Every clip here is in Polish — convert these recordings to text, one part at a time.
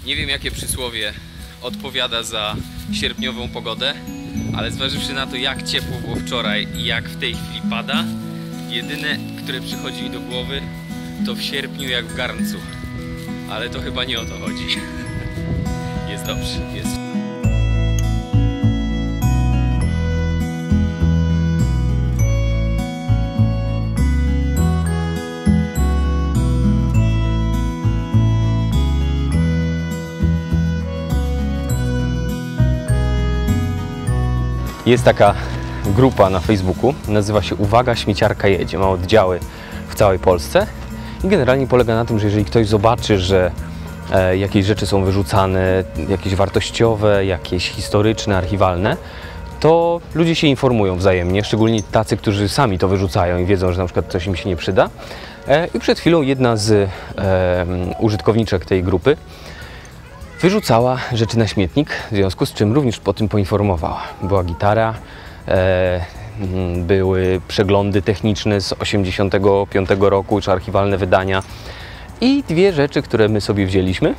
Nie wiem, jakie przysłowie odpowiada za sierpniową pogodę, ale zważywszy na to, jak ciepło było wczoraj i jak w tej chwili pada, jedyne, które przychodzi mi do głowy, to w sierpniu jak w garncu. Ale to chyba nie o to chodzi. Jest dobrze, jest. Jest taka grupa na Facebooku, nazywa się Uwaga, śmieciarka jedzie. Ma oddziały w całej Polsce i generalnie polega na tym, że jeżeli ktoś zobaczy, że jakieś rzeczy są wyrzucane, jakieś wartościowe, jakieś historyczne, archiwalne, to ludzie się informują wzajemnie, szczególnie tacy, którzy sami to wyrzucają i wiedzą, że na przykład coś im się nie przyda. I przed chwilą jedna z użytkowniczek tej grupy wyrzucała rzeczy na śmietnik, w związku z czym również po tym poinformowała. Była gitara, były przeglądy techniczne z 1985 roku, czy archiwalne wydania i dwie rzeczy, które my sobie wzięliśmy.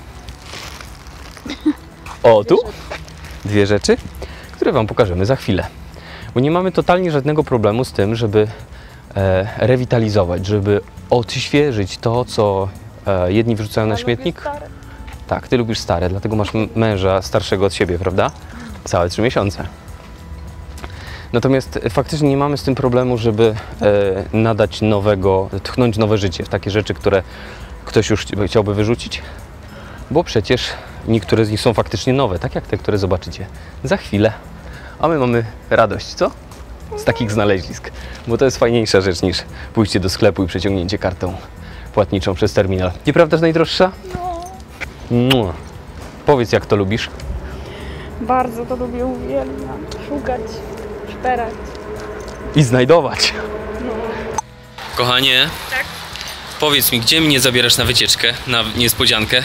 O, tu! Dwie rzeczy, które Wam pokażemy za chwilę. Bo nie mamy totalnie żadnego problemu z tym, żeby rewitalizować, żeby odświeżyć to, co jedni wyrzucają na śmietnik. Tak, Ty lubisz stare, dlatego masz męża starszego od siebie, prawda? Całe 3 miesiące. Natomiast faktycznie nie mamy z tym problemu, żeby nadać tchnąć nowe życie w takie rzeczy, które ktoś już chciałby wyrzucić, bo przecież niektóre z nich są faktycznie nowe, tak jak te, które zobaczycie za chwilę. A my mamy radość, co? Z takich znalezisk, bo to jest fajniejsza rzecz niż pójście do sklepu i przeciągnięcie kartą płatniczą przez terminal. Nieprawdaż najdroższa? No. Powiedz, jak to lubisz? Bardzo to lubię, uwielbiam. Szukać, szperać. I znajdować. No. Kochanie, Tak? powiedz mi, gdzie mnie zabierasz na wycieczkę, na niespodziankę?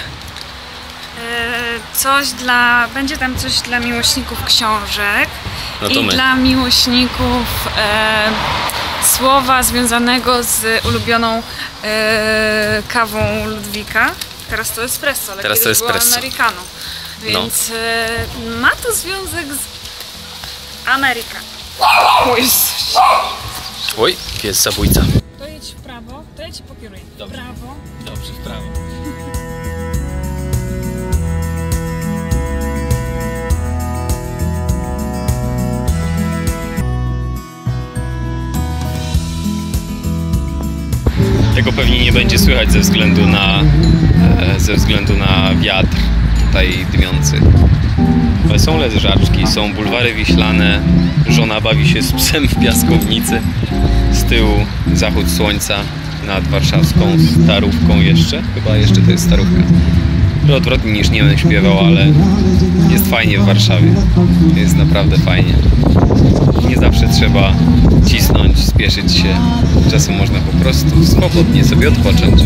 Będzie tam coś dla miłośników książek No to i my. dla miłośników słowa związanego z ulubioną kawą Ludwika. Teraz to espresso, ale Teraz to kiedyś była espresso. americano. Więc ma to związek z Ameryką. Oj, pies zabójca. To jedź w prawo, to ja ci pokieruję. W Dobrze. prawo. Dobrze, w prawo. Tego pewnie nie będzie słychać ze względu na wiatr tutaj dmiący. Ale są leżaczki, są bulwary wiślane, żona bawi się z psem w piaskownicy, z tyłu zachód słońca nad warszawską Starówką jeszcze, chyba jeszcze to jest Starówka. Odwrotnie niż nie będę śpiewał, ale jest fajnie w Warszawie, jest naprawdę fajnie. Nie zawsze trzeba cisnąć, spieszyć się, czasem można po prostu swobodnie sobie odpocząć.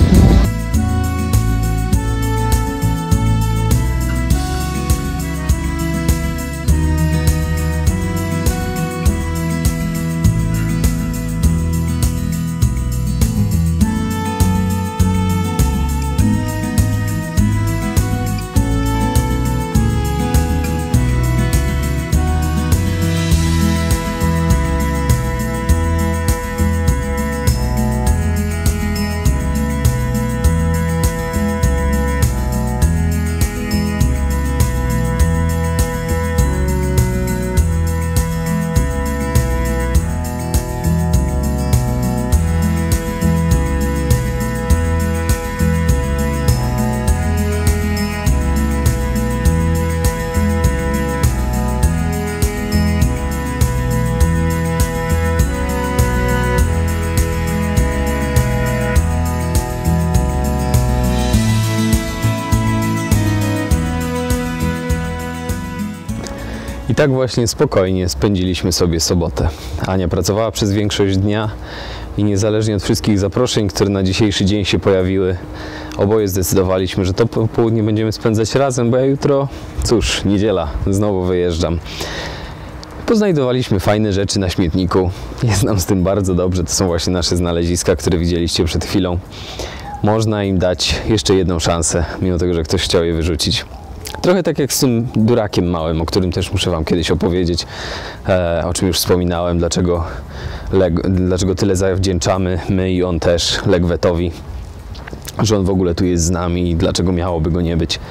I tak właśnie spokojnie spędziliśmy sobie sobotę. Ania pracowała przez większość dnia i niezależnie od wszystkich zaproszeń, które na dzisiejszy dzień się pojawiły, oboje zdecydowaliśmy, że to południe będziemy spędzać razem, bo ja jutro, cóż, niedziela, znowu wyjeżdżam. Poznajdowaliśmy fajne rzeczy na śmietniku. Jest nam z tym bardzo dobrze. To są właśnie nasze znaleziska, które widzieliście przed chwilą. można im dać jeszcze jedną szansę, mimo tego, że ktoś chciał je wyrzucić. Trochę tak jak z tym durakiem małym, o którym też muszę Wam kiedyś opowiedzieć, o czym już wspominałem, dlaczego tyle zawdzięczamy my i on też Legwetowi, że on w ogóle tu jest z nami i dlaczego miałoby go nie być.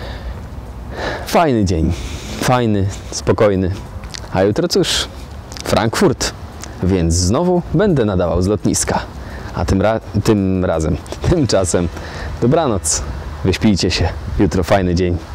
Fajny dzień, fajny, spokojny, a jutro cóż, Frankfurt, więc znowu będę nadawał z lotniska, a tymczasem dobranoc, wyśpijcie się, jutro fajny dzień.